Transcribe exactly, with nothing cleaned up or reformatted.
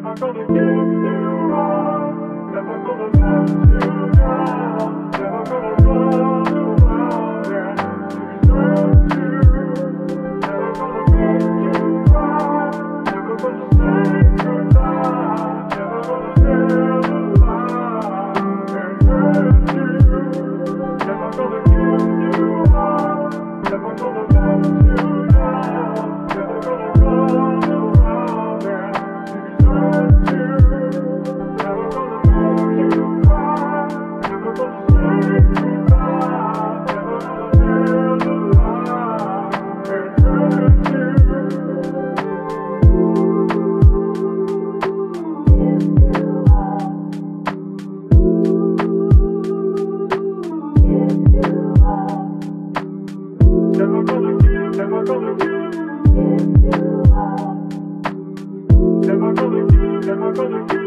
Never gonna give you up, never gonna let you down, never gonna run around and desert you. Never gonna make you cry, never gonna say goodbye, never gonna tell a lie and hurt you. Never gonna give you up, never gonna let you down, never gonna run around and desert you. Never gonna make you cry, never gonna say goodbye, never gonna tell a lie and hurt you. Never gonna give, never gonna give, never gonna give, never gonna give.